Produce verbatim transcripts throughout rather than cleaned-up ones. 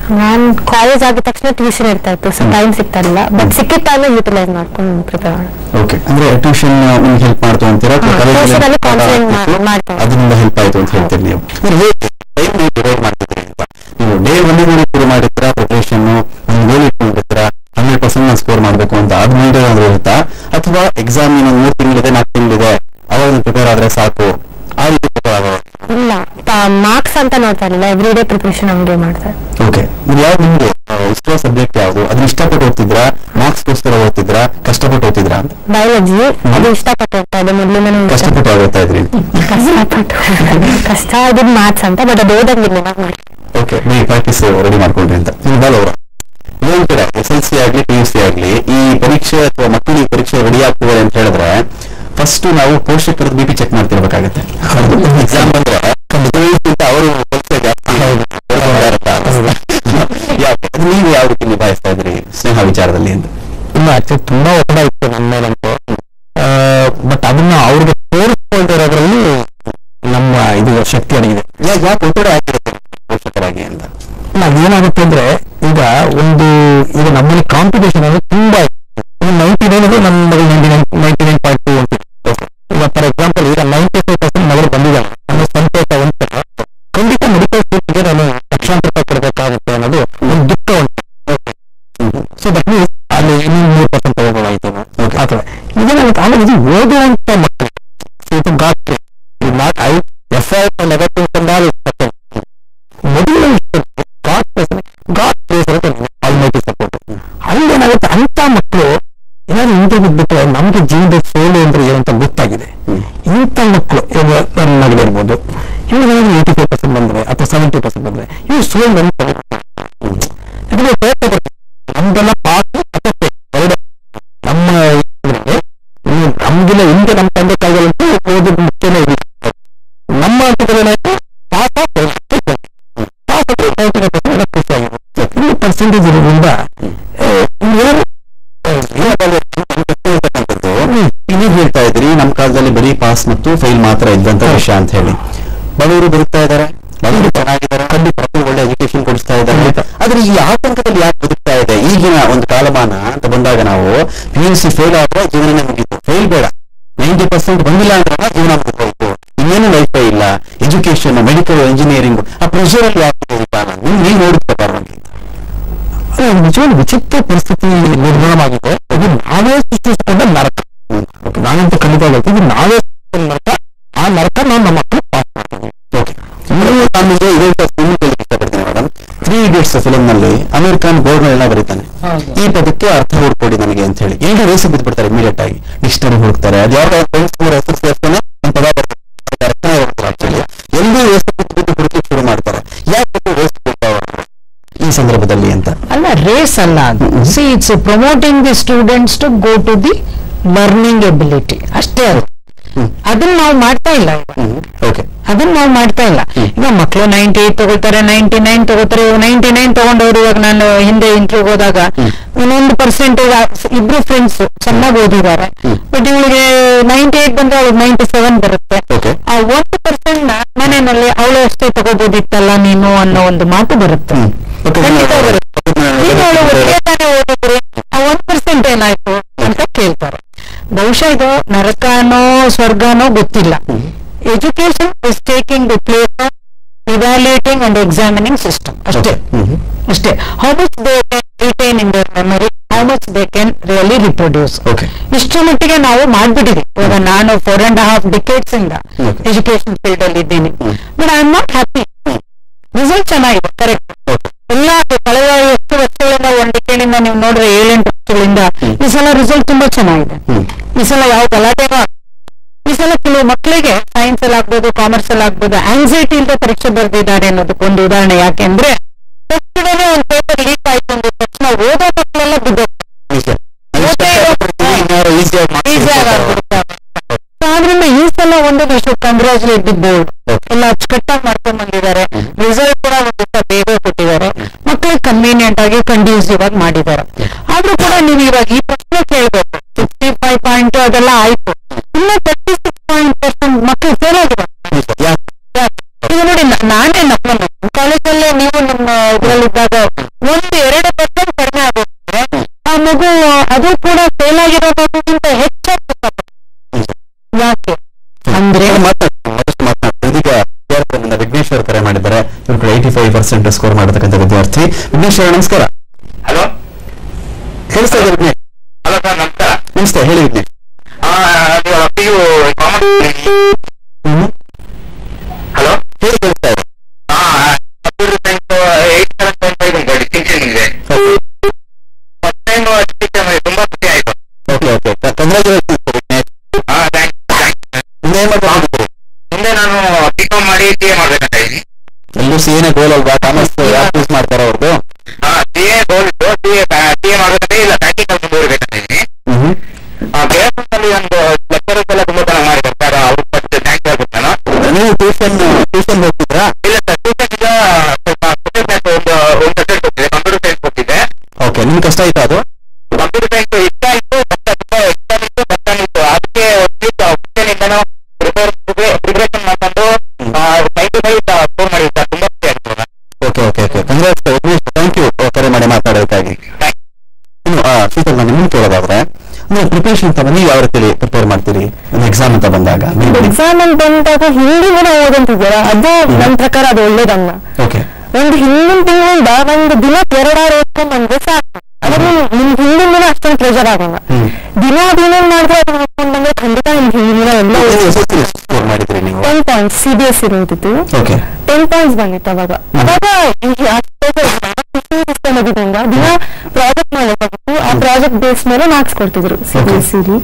ನಾನ್ college ಆಗಿದ ತಕ್ಷಣ tuition ಇರ್ತಾ ಇತ್ತು, ಸೊ ಟೈಮ್ ಸಿಗ್ತಾ ಇರಲಿಲ್ಲ. ಬಟ್ ಸಿಕ್ಕಿದ ಟೈಮ್ ಯುಟಿಲೈಸ್ ಮಾಡ್ಕೊಂಡು ಪ್ರಿಪೇರ್ ಮಾಡಿ. ಓಕೆ, ಅಂದ್ರೆ ಟ್ಯೂಷನ್ ನಿಮ್ಗೆ ಹೆಲ್ಪ್ ಮಾಡ್ತು ಅಂತೀರಾ? ಅದರಿಂದ ಹೆಲ್ಪ್ ಆಯ್ತು ಅಂತ ಹೇಳ್ತೀರಿ ನೀವು. ಡಿವೈಡ್ ಮಾಡ್ತಿದ್ರಿ ಅಂತ ನೀವು ಡೇ ಒಂದಿನ ಶುರು ಮಾಡಿದ್ರ ಪ್ರಿಪರೇಷನ್, ಒಂದು ಗೋಲ್ ಇಟ್ಕೊಂಡಿರ್ತೀರಾ ಹಂಡ್ರೆಡ್ ಪರ್ಸೆಂಟ್ ನಾನು ಸ್ಕೋರ್ ಮಾಡ್ಬೇಕು ಅಂತ, ಅದ್ ಮುಂದೆ ಏನಾದ್ರು ಇರುತ್ತಾ? ಅಥವಾ ಎಕ್ಸಾಮ್ ಇನ್ನೊಂದು ಮೂರ್ ತಿಂಗಳಿದೆ ನಾಲ್ಕು ತಿಂಗಳಿದೆ ಅವಾಗ ಪ್ರಿಪೇರ್ ಆದ್ರೆ ಸಾಕು ಆ ರೀತಿ ಪ್ರಿಪೇರ್ ಆಗೋ? ಇಲ್ಲ, ಮಾರ್ಕ್ಸ್ ಅಂತ ನೋಡ್ತಾ ಇರಲಿಲ್ಲ, ಎವ್ರಿ ಡೇ ಪ್ರಿಪರೇಷನ್ ಹಂಗೆ ಮಾಡ್ತಾರೆ. ಓಕೆ, ನೀವು ಯಾವ್ದು ನಿಮ್ಗೆ ಇಷ್ಟ ಸಬ್ಜೆಕ್ಟ್ ಯಾವ್ದು? ಅದನ್ನ ಇಷ್ಟಪಟ್ಟು ಓದ್ತಿದ್ರಾ, ಮಾರ್ಕ್ಸ್ಗೋಸ್ಕರ ಓದ್ತಿದ್ರಾ, ಕಷ್ಟಪಟ್ಟು ಓದ್ತಿದ್ರಾ ಅಂತ? ಬಯಾಲಜಿ ಅದು ಇಷ್ಟಪಟ್ಟು ಓದ್ತಾ ಇದ್ದೆ ಮೊದಲು. ಕಷ್ಟಪಟ್ಟು ಓದ್ತಾ ಇದ್ರಿ? ಕಷ್ಟಪಟ್ಟು ಕಷ್ಟ ಆಗಿದ್ ಮ್ಯಾಥ್ಸ್ ಅಂತ, ಬಟ್ ಅದು ಓದಂಗಿಲ್ಲ. ಓಕೆ, ನೀವು ಪ್ರಾಕ್ಟೀಸ್ ರೆಡಿ ಮಾಡ್ಕೊಂಡ್ರಿ ಅಂತ. ನಿಮ್ ಬಾಲ್ ಅವರ ಇನ್ನೊಂದ್ ಕಡೆ ಎಸ್ ಎಲ್ ಸಿ ಆಗ್ಲಿ ಪಿ ಯು ಸಿ ಆಗ್ಲಿ ಈ ಪರೀಕ್ಷೆ ಅಥವಾ ಮಕ್ಕಳು ಈ ಪರೀಕ್ಷೆ ರೆಡಿ ಆಗ್ತಿದ್ದಾರೆ ಅಂತ ಹೇಳಿದ್ರೆ ಫಸ್ಟ್ ನಾವು ಪೋಷಕರ ಬಿ ಪಿ ಚೆಕ್ ಮಾಡ್ತಿರ್ಬೇಕಾಗತ್ತೆ. ಎಕ್ಸಾಮ್ ಬಂದ್ರೆ ಅವರು ನೀವು ಯಾವ ರೀತಿ ನಿಭಾಯಿಸ್ತಾ ಇದ್ರಿ ಸ್ನೇಹ ವಿಚಾರದಲ್ಲಿ ಅಂತ? ಇಲ್ಲ, ಆಕ್ಚುಲಿ ತುಂಬಾ ಒತ್ತಡ ಇತ್ತು ನನ್ನ ಮೇಲಂತೂ. ಬಟ್ ಅದನ್ನ ಅವ್ರಿಗೆ ತೋರಿಸ್ಕೊಳ್ತಿರೋದ್ರಲ್ಲಿ ನಮ್ಮ ಇದು ಶಕ್ತಿ ಅಡಗಿದೆ. ಯಾಕೆ ಒತ್ತಡ ಆಗಿರುತ್ತೆ ಪೋಷಕರಾಗಿ ಅಂತ? ಅದೇನಾಗುತ್ತೆ ಅಂದ್ರೆ ಈಗ ಒಂದು ಈಗ ನಮ್ಮಲ್ಲಿ ಕಾಂಪಿಟೇಷನ್ ಅಂದ್ರೆ ತುಂಬಾ ನೈಂಟಿ ನೈನ್ ಅಂದ್ರೆ ನಮ್ಮ ಮಗಳು ninety nine ninety nine point two ಅಂತ. ಈಗ ಫಾರ್ ಎಕ್ಸಾಂಪಲ್ ಈಗ ನೈಂಟಿ ಫೈವ್ ಪರ್ಸೆಂಟ್ ಮಗಳು ಬಂದಿದ್ದಾನೆ ಅನ್ನೋ ಸಂತೋಷ ಒಂದು, ಖಂಡಿತ ಮೆಡಿಕಲ್ ಸೀಟ್ಗೆ ನಾನು ಲಕ್ಷಾಂತರ ರೂಪಾಯಿ ಕೊಡಬೇಕಾಗುತ್ತೆ ಅನ್ನೋದು ಒಂದು ದುಃಖ ಉಂಟು. ಸೊ ದಟ್ ಮೀನ್ಸ್ ಅಲ್ಲಿ ಇನ್ನೊಂದು ಮೂರು ಪರ್ಸೆಂಟ್ ತಗೋಬೋದಾಯ್ತು ಅಥವಾ ಇದೇನಾಗುತ್ತೆ ಆಮೇಲೆ ಇದು ಓದುವಂತ ಮಕ್ಕಳು ಗಾತ್ರ ನಾಟ್ ಐ ಎಫ್ ಐ ನೆಗೆಟಿವ್ ತಂದಾಲು ಮೊದಲು ಆಲ್ಮೈಟಿ ಸಪೋರ್ಟ್. ಅಲ್ಲೇನಾಗುತ್ತೆ ಅಂತ ಮಕ್ಕಳು ಏನಾದ್ರು ಇಂಟರ್ ಬಿಟ್ಬಿಟ್ರೆ ನಮ್ಗೆ ಜೀವನದ ಸೋಲು ಅಂದ್ರೆ ಏನಂತ ಗೊತ್ತಾಗಿದೆ. ಇಂಥ ಮಕ್ಕಳು ನನ್ನ ಮಗಳಿರ್ಬೋದು, ಇವಾಗ ಏಯ್ಟಿ ಫೈವ್ ಪರ್ಸೆಂಟ್ ಬಂದ್ರೆ ಅಥವಾ ಸೆವೆಂಟಿ ಪರ್ಸೆಂಟ್ ಬಂದ್ರೆ ಇವು ಸೋಲು ನಮ್ಗೆಲ್ಲ ಪಾಸ್ ಎರಡು ನಮ್ಮ ನಮ್ಗಿಲ್ಲ ಹಿಂದೆ ನಮ್ಮ ತಂದೆ ಕಾಲದಲ್ಲಂತೂ ಓದೋದು ಮುಖ್ಯನೇ ಇದೆ. ನಮ್ಮ ಹಂತಗಳೇನಾಯ್ತು ಪಾಸ್ ಪರ್ಸೆಂಟೇಜ್ ಇರೋದ್ರಿಂದ ನೀವು ಹೇಳ್ತಾ ಇದ್ರಿ ನಮ್ಮ ಕಾಲದಲ್ಲಿ ಬರೀ ಪಾಸ್ ಮತ್ತು ಫೈಲ್ ಮಾತ್ರ ಇದ್ದಂತ ವಿಷಯ ಅಂತ ಹೇಳಿ. ಬಡವರು ಬದುಕ್ತಾ ಇದ್ದಾರೆ, ಬಡವರು ಚೆನ್ನಾಗಿದ್ದಾರೆ, ಖಂಡಿತ ಒಳ್ಳೆ ಎಜುಕೇಶನ್ ಕೊಡಿಸ್ತಾ ಇದ್ದಾರೆ. ಆದ್ರೆ ಈ ಆತಂಕದಲ್ಲಿ ಯಾಕೆ ಬದುಕ್ತಾ ಇದೆ ಈಗಿನ ಒಂದು ಕಾಲಮಾನ ಅಂತ ಬಂದಾಗ ನಾವು ಪಿ ಯು ಸಿ ಫೇಲ್ ಆದ್ರೆ ಜೀವನ ಮುಗಿತು, ಫೇಲ್ ಬೇಡ, ನೈಂಟಿ ಪರ್ಸೆಂಟ್ ಬಂದಿಲ್ಲ ಅಂದ್ರೆ ಜೀವನ ಮುಗಿದೋಯ್ತು, ಇನ್ನೇನು ಲೈಫೇ ಇಲ್ಲ, ಎಜುಕೇಶನ್ ಮೆಡಿಕಲ್ ಇಂಜಿನಿಯರಿಂಗ್ ಆ ಪ್ರೆಷರ್ ಅಲ್ಲಿ ಯಾಕೆ ಕಾಲ ನೀವು ನೋಡುತ್ತೆ ಪರವಾಗಿ? ನಿಜವಾದ ವಿಚಿತ್ರ ಪರಿಸ್ಥಿತಿ ನಿರ್ಮಾಣವಾಗಿದೆ. ಇದು ನಾವೇ ಸೃಷ್ಟಿಸಿಕೊಂಡ ನರಕ. ನಾನಂತೂ ಖಂಡಿತ ಹೇಳ್ತೀನಿ, ಇದು ನಾವೇ ನರಕ. ಆ ನರಕ ನಾವು ನಮ್ಮ ಮಕ್ಕಳು ಪಾಸ್ ಮಾಡ್ತೀವಿ. ನಮಗೆ ಇಷ್ಟಪಡ್ತೀನಿ ಮೇಡಮ್. ತ್ರೀ ಇಡಿಯಟ್ಸ್ ಫಿಲಮ್ ನಲ್ಲಿ ಅಮೀರ್ ಖಾನ್ ಬೋರ್ಡ್ ಎಲ್ಲ ಬರೀತಾನೆ, ಈ ಪದಕ್ಕೆ ಅರ್ಥ ಹುಡ್ಕೊಡಿ ನನಗೆ ಅಂತ ಹೇಳಿ. ಈಗ ರೇಸಿಗೆ ಬಿದ್ದುಬಿಡ್ತಾರೆ ಇಮಿಡಿಯೇಟ್ ಆಗಿ, ಡಿಕ್ಷನರಿ ಹುಡುಕ್ತಾರೆ, ಅದು ಯಾವ ಹೆಸರು ಸೇರ್ತಾನೆ ಪದ ಅರ್ಥನೇ ಹೋಗ್ತಾರೆ. ಆಕ್ಚುಲಿ ಎಲ್ಲರೂ ರೇಸ್ ಬಿದ್ದು ಹುಡುಕಿ ಶುರು ಮಾಡ್ತಾರೆ. ಯಾಕೆ ರೇಸ್ ಈ ಸಂದರ್ಭದಲ್ಲಿ ಅಂತ? ಅಲ್ಲ, ರೇಸ್ ಅಲ್ಲ ಅದು. See it's promoting the students to go to the learning ability ಅಷ್ಟೇ. ಅದು ಅದನ್ನ ನಾವು ಮಾಡ್ತಾ ಇಲ್ಲ, ಅದನ್ನ ನಾವು ಮಾಡ್ತಾ ಇಲ್ಲ. ಈಗ ಮಕ್ಕಳು ನೈಂಟಿ ಏಟ್ ತಗೋತಾರೆ, ನೈಂಟಿ ನೈನ್ ತಗೋತಾರೆ. ನೈಂಟಿ ನೈನ್ ತಗೊಂಡವ್ರು ಇವಾಗ ನಾನು ಹಿಂದೆ ಇಂಟರ್ವ್ಯೂ ಹೋದಾಗ ಇನ್ನೊಂದು ಪರ್ಸೆಂಟೇಜ್ ಇಬ್ರು ಫ್ರೆಂಡ್ಸ್ ಚೆನ್ನಾಗಿ ಓದಿದ್ದಾರೆ, ಬಟ್ ಇವಳಿಗೆ ನೈಂಟಿ ಏಟ್ ಬಂದ್ರೆ ಅವಳಿಗೆ ನೈಂಟಿ ಸೆವೆನ್ ಬರುತ್ತೆ. ಆ ಒಂದು ಪರ್ಸೆಂಟ್ ಮನೆಯಲ್ಲಿ ಅವಳು ಅಷ್ಟೇ ತಗೋಬೋದಿತ್ತಲ್ಲ ನೀನು ಅನ್ನೋ ಒಂದು ಮಾತು ಬರುತ್ತೆ. ಖಂಡಿತ ಬರುತ್ತೆ. ಈಗ ಅವಳು ಒಳ್ಳೆ ತಾನೇ ಓದಿದ್ರೆ ಆ ಒಂದ್ ಪರ್ಸೆಂಟ್ ಏನಾಯ್ತು ಅಂತ ಕೇಳ್ತಾರೆ. ಬಹುಶಃ ಇದು ನರಕನೋ ಸ್ವರ್ಗನೋ ಗೊತ್ತಿಲ್ಲ. Education is taking the place of evaluating and examining system ಅಷ್ಟೇ ಅಷ್ಟೇ. How much they can retain in their memory, how much they can really reproduce. ಇಷ್ಟು ಮಟ್ಟಿಗೆ ನಾವು ಮಾಡ್ಬಿಟ್ಟಿದ್ವಿ. ಇವಾಗ ನಾನು ಫೋರ್ ಅಂಡ್ ಹಾಫ್ ಡಿಕೇಡ್ಸ್ ಇಂದ ಎಜುಕೇಶನ್ ಫೀಲ್ಡ್ ಅಲ್ಲಿ ಇದ್ದೀನಿ, but I am not happy. Result ಚೆನ್ನಾಗಿದೆ, ಕರೆಕ್ಟ್. ಎಲ್ಲ ಕಳೆದ ಎಷ್ಟು ವರ್ಷಗಳಿಂದ ಒಂದ್ ಡಿಕೇಡಿಂದ ನೀವು ನೋಡ್ರೆ ಏಳೆಂಟು ವರ್ಷಗಳಿಂದ ಈ ಸಲ ರಿಸಲ್ಟ್ ತುಂಬಾ ಚೆನ್ನಾಗಿದೆ. ಈ ಸಲ ಯಾವ ಗಲಾಟೆನೂ ಈ ಸಲ ಕೆಲವು ಮಕ್ಕಳಿಗೆ ಸೈನ್ಸ್ ಅಲ್ಲಿ ಆಗ್ಬೋದು, ಕಾಮರ್ಸ್ ಅಲ್ಲಿ ಆಗ್ಬೋದು, ಆಂಗ್ಸೈಟಿ ಇಲ್ಲದೆ ಪರೀಕ್ಷೆ ಬರೆದಿದ್ದಾರೆ ಅನ್ನೋದಕ್ಕೊಂದು ಉದಾಹರಣೆ. ಯಾಕೆಂದ್ರೆ ಫಸ್ಟ್ ಡೇನೆ ಒಂದು ಪೇಪರ್ ಲೀಕ್ ಆಯ್ತು ಅಂದ ತಕ್ಷಣ ಓದೋ ಮಕ್ಕಳೆಲ್ಲ ಬಿದ್ದೋಗ್ತಾರೆ. ಆದ್ರಿಂದ ಈ ಸಲ ಒಂದು ವಿಷಯ ಕಂಗ್ರಾಚುಲೇಟ್ ದಿ ಬೋರ್ಡ್, ಎಲ್ಲ ಅಚ್ಚುಕಟ್ಟಾಗಿ ಮಾಡ್ಕೊಂಡ್ ಬಂದಿದ್ದಾರೆ. ರಿಸಲ್ಟ್ ಕೂಡ ಒಂದು ದಿವಸ ಬೇಗ ಕೊಟ್ಟಿದ್ದಾರೆ, ಮಕ್ಕಳಿಗೆ ಕನ್ವೀನಿಯಂಟ್ ಆಗಿ ಕಂಡ್ಯೂಸಿವ್ ಆಗಿ ಮಾಡಿದ್ದಾರೆ. ಆದ್ರೂ ಕೂಡ ನೀವು ಇವಾಗ ಈ ಪ್ರಶ್ನೆ ಕೇಳ್ಬೇಕು, ಸಿಕ್ಸ್ಟಿ ಫೈವ್ ಪಾಯಿಂಟ್ ಅದೆಲ್ಲ ಆಯ್ತು, ಇನ್ನ ತರ್ಟಿ ಸಿಕ್ಸ್ ಪಾಯಿಂಟ್ ಪರ್ಸೆಂಟ್ ಮಕ್ಕಳು ಫೇಲ್ ಆಗಿದ್ದಾರೆ. ಈಗ ನೋಡಿ, ನಾನೇ ನಮ್ಮ ಕಾಲೇಜಲ್ಲೇ ನೀವು ನಿಮ್ಮ ಇದ್ರಲ್ಲಿದ್ದಾಗ ಒಂದು ಎರಡು ಪರ್ಸೆಂಟ್ ಕಡಿಮೆ ಆಗುತ್ತೆ, ಆ ಮಗು ಅದು ಕೂಡ ಫೇಲ್ ಆಗಿರೋ ಮಗುಗಿಂತ ಹೆಚ್ಚಾಗ್ತದೆ. ಯಾಕೆ ಅಂದ್ರೆ ಇದೀಗ ವಿಘ್ನೇಶ್ವರ್ ಕರೆ ಮಾಡಿದ್ದಾರೆ. ಇವ್ರು ಕೂಡ ಏಯ್ಟಿ ಫೈವ್ ಪರ್ಸೆಂಟ್ ಸ್ಕೋರ್ ಮಾಡತಕ್ಕಂಥ ವಿದ್ಯಾರ್ಥಿ. ವಿಘ್ನೇಶ್ವರ ನಮಸ್ಕಾರ. ಹಲೋ, ಕೇಳಿಸ್ತಾ ಇದೆ ವಿಘ್ನೇಶ್? ಹಲೋ ಸರ್, ನಮಸ್ಕಾರ. ನಮಸ್ತೆ, ಹೇಳಿ ವಿಘ್ನೇಶ್. ಹಲೋ, ಹೇಳಿ, ಕೇಳಿಸ್ತಾ ಇದೆ. Computer science eight seven point five ಉಂಟು ಡಿಸ್ಟಿಂಕ್ಷನ್ ಇದೆ. ಫಸ್ಟ್ ಟೈಮ್ ತುಂಬಾ ಖುಷಿ ಆಯ್ತು. Okay okay congratulations Vignesh. ಹಾ, ಥ್ಯಾಂಕ್ಸ್ ಥ್ಯಾಂಕ್ಸ್. ಮುಂದೆ ಏನ್ ಮಾಡ್ಕೊಂಡಿದ್ದೀರಿ? ಮುಂದೆ ನಾನು ಬಿ ಕಾಮ್ ಮಾಡಿ ಸಿ ಎ ಮಾಡ್ಬೇಕಂತ ಇದ್ದೀನಿ. ಎಲ್ಲೂ ಸಿ ಎನೇ ಗೋಲ್ ಅಲ್ವಾ? ಕಾಮರ್ಸ್ ಯಾರು ಚೂಸ್ ಮಾಡ್ತಾರ ಅವ್ರದ್ದು? ಹಾ, ಸಿ ಎ ಗೋಲ್ ಇತ್ತು. ಸಿ ಎ ಸಿ ಎ ಮಾಡ್ಬೇಕಂತ ಇಲ್ಲ, ಪ್ರಾಕ್ಟಿಕಲ್ ಮುಂದುವರಿಬೇಕಂತ ಇದ್ದೀನಿ. ಬೇರೆ ಅಲ್ಲಿ ಒಂದು ಲೆಕ್ಚರರ್ಸ್ ಎಲ್ಲ ತುಂಬಾ ಚೆನ್ನಾಗಿ ಮಾಡಿದ್ದಾರೆ ಸರ್, ಅವ್ರ ಫಸ್ಟ್ ಥ್ಯಾಂಕ್ಸ್ ಹೇಳ್ಬೇಕು ನಾನು. ನೀವು ಟ್ಯೂಷನ್ ಟ್ಯೂಷನ್ ಹೋಗ್ತಿದ್ರಾ? ಇಲ್ಲ ಸರ್, ಟ್ಯೂಷನ್ ಈಗ ಸ್ವಲ್ಪ ಸ್ಪೆಷಲ್ ಒಂದು ಒಂದು ಸಬ್ಜೆಕ್ಟ್ ಹೋಗ್ತಿದೆ, ಕಂಪ್ಯೂಟರ್ ಸೈನ್ಸ್ ಹೋಗ್ತಿದೆ. ಓಕೆ, ನಿಮ್ಗೆ ಕಷ್ಟ ಆಯ್ತಾ ಅದು? ಕಂಪ್ಯೂಟರ್ ಸೈನ್ಸ್ ಇಷ್ಟ ಆಯ್ತು, ಬಟ್ ತುಂಬಾ ಎಕ್ಸಾಮ್ ಇತ್ತು, ಕಷ್ಟ ಇತ್ತು. ಅದಕ್ಕೆ ಮುಂಚೆನಿಂದನೂ ಪ್ರಿಪೇರ್ ಪ್ರಿಪರೇಷನ್ ಮಾಡ್ಕೊಂಡು ಫೈವ್ ಟು ಫೈವ್ ಸ್ಕೋರ್ ಮಾಡಿ ಸರ್, ತುಂಬಾ ಖುಷಿ ಆಯ್ತು. Okay okay okay congrats Vignesh, thank you ಕರೆ ಮಾಡಿ ಮಾತಾಡೋದಕ್ಕಾಗಿ. ಇನ್ನು ಶೀತಲ್, ನಾನು ನಿಮ್ಗೆ ಕೇಳೋದಾದ್ರೆ ಅಂದ್ರೆ ಪ್ರಿಪರೇಷನ್ ಅಂತ ನೀವು ಯಾವ ರೀತಿ ಪ್ರಿಪೇರ್ ಮಾಡ್ತೀರಿ ಒಂದು ಎಕ್ಸಾಮ್ ಅಂತ ಬಂದಾಗ? ಎಕ್ಸಾಮ್ ಅಂತ ಬಂದಾಗ ಹಿಂದಿನ ಓದಂತಿದ್ದೀರಾ, ಅದು ನನ್ನ ಪ್ರಕಾರ ಅದು ಒಳ್ಳೇದಲ್ಲ. ಓಕೆ, ಒಂದು ಹಿಂದಿನ ತಿಂಗಳಿಂದ ಒಂದು ದಿನ ಎರಡಾರು ಓದ್ಕೊಂಡ್ ಬಂದ್ರೆ ಸಾಕು. ಅದ್ರಲ್ಲಿ ನಿಮ್ಗೆ ಹಿಂದಿನ ದಿನ ಅಷ್ಟೊಂದು ಪ್ರೆಷರ್ ಆಗಲ್ಲ. ದಿನ ದಿನ ಮಾಡಿದ್ರೆ ಅದನ್ನ ಓದ್ಕೊಂಡ್ ಬಂದ್ರೆ ಖಂಡಿತ ನಿಮ್ಗೆ ಹಿಂದಿನ ದಿನ ಎಲ್ಲ ಸ್ಕೋರ್ ಮಾಡಿದ್ರಿ ನೀವು? Ten points C B S ಇರೋದಿತ್ತು. ಓಕೆ, ಟೆನ್ ಪಾಯಿಂಟ್ಸ್ ಬಂದಿತ್ತು ಅವಾಗ. ಅವಾಗ ಸಿಸ್ಟಮ್ ಆಗಿದ್ದಂಗ ದಿನ ಪ್ರಾಜೆಕ್ಟ್ ಮಾಡಬೇಕಾಗಿತ್ತು. ಆ ಪ್ರಾಜೆಕ್ಟ್ ಬೇಸ್ ಮೇಲೆ ಮಾರ್ಕ್ಸ್ ಕೊಡ್ತಿದ್ರು ಸಿ ಬಿ ಎಸ್ ಸಿಲಿ.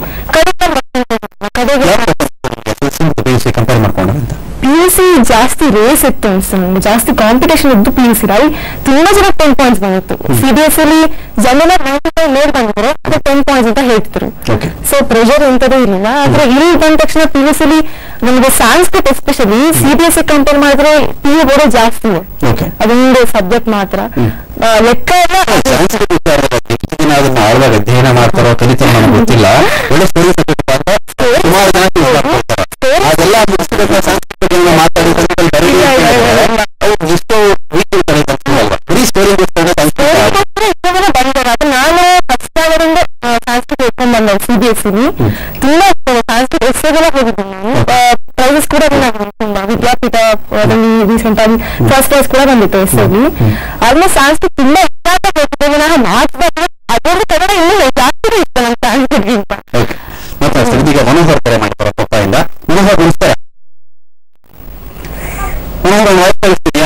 ಕಂಪೇರ್ ಮಾಡ್ಕೊಂಡ್ರೆ ಪಿ ಯು ಸಿ ಜಾಸ್ತಿ ರೇಸ್ ಇತ್ತು ಅನ್ಸುತ್ತೆ ನಂಗೆ, ಜಾಸ್ತಿ ಕಾಂಪಿಟೇಷನ್ ಇದ್ದು ಪಿ ಯು ಸಿ ಅಲ್ಲಿ ತುಂಬಾ ಜನ ಟೆನ್ ಪಾಯಿಂಟ್ಸ್ ಬಂದಿತ್ತು. ಸಿ ಬಿ ಎಸ್ ಅಲ್ಲಿ ಜನ ನೈಂಟಿ ಫೈವ್ ಮೇಲ್ ಬಂದಿದ್ರು, ಅದು ಟೆನ್ ಪಾಯಿಂಟ್ಸ್ ಅಂತ ಹೇಳ್ತಿದ್ರು. ಸೊ ಪ್ರೆಷರ್ ಎಂತದೂ ಇರಲಿಲ್ಲ. ಆದ್ರೆ ಇಲ್ಲಿ ಬಂದ ತಕ್ಷಣ ಪಿ ಯು ಸಿಲಿ ನಮ್ಗೆ Sanskrit especially C B S C compare ಮಾಡಿದ್ರೆ ಪಿ ಯು ಬೋರ್ಡ್ ಜಾಸ್ತಿ, ಅದೊಂದು ಸಬ್ಜೆಕ್ಟ್ ಮಾತ್ರ ಲೆಕ್ಕ ಎಲ್ಲ. ಅದನ್ನ ಆಳ್ವಾಗ ಅಧ್ಯಯನ ಮಾಡ್ತಾರೋ ಕಲಿತಾರೋ ನನಗೆ ಗೊತ್ತಿಲ್ಲ. ಒಳ್ಳೆ ಸ್ಟೋರಿ ಸುಮಾರು ಜನ ಅದೆಲ್ಲ ಮಾತಾಡಿ ಎಷ್ಟೋ ವೀಕ್ ಬರೀ ಸ್ಟೋರಿ ಬಂದಾರ. ಅದು ನಾನು ಫಸ್ಟ್ ಅವರಿಂದ ಸಾಂಸ್ಕೃತಿಕ ಇಟ್ಕೊಂಡ್ ಬಂದ ಸಿ ಬಿ ಎಸ್ ಸಿಲಿ ತುಂಬಾ ಸಾಂಸ್ಕೃತಿಕ ಎಸ್ಸೆಗೆಲ್ಲ ಹೋಗಿದ್ದೀನಿ ನಾನು. ಪ್ರೈಸಸ್ ಕೂಡ ತುಂಬಾ ವಿದ್ಯಾಪೀಠ ರೀಸೆಂಟ್ ಆಗಿ ಫಸ್ಟ್ ಪ್ರೈಸ್ ಕೂಡ ಬಂದಿತ್ತು ಎಸ್ಸೆಲಿ. ಆಲ್ಮೋಸ್ಟ್ ಸಾಂಸ್ಕೃತಿಕ ತುಂಬಾ ಇಷ್ಟ ಹೋಗ್ತಿದ್ದೇನೆ ನಾನು. ಮಾತಾಡ ಅದರಲ್ಲಿ ಕನ್ನಡ ಇನ್ನೂ ಜಾಸ್ತಿ ಇಷ್ಟ ನಂಗೆ ಸಾಂಸ್ಕೃತಿಗಿಂತ. ಇದೀಗ ಮನೋಹರ್ ಕರೆ ಮಾಡ್ತಾರ ಪಪ್ಪಾಯಿಂದ. ಮನೋಹರ್ ನಮಸ್ಕಾರ. ಮನೋಹರ್ ಕಳಿಸ್ತಿದ್ಯಾ?